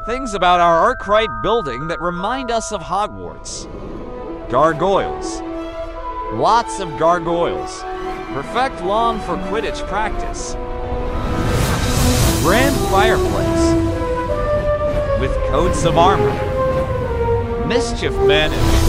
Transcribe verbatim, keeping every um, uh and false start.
Things about our Arkwright Building that remind us of Hogwarts. Gargoyles. Lots of gargoyles. Perfect lawn for Quidditch practice. Grand fireplace with coats of armor. Mischief managed.